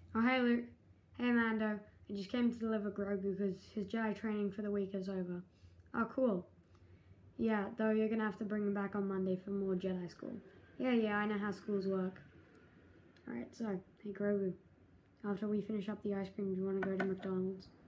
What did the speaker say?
Oh, hey Luke. Hey Mando. I just came to deliver Grogu because his Jedi training for the week is over. Oh, cool. Yeah, though you're gonna have to bring him back on Monday for more Jedi school. Yeah, I know how schools work. Alright, so, hey Grogu. After we finish up the ice cream, do you want to go to McDonald's?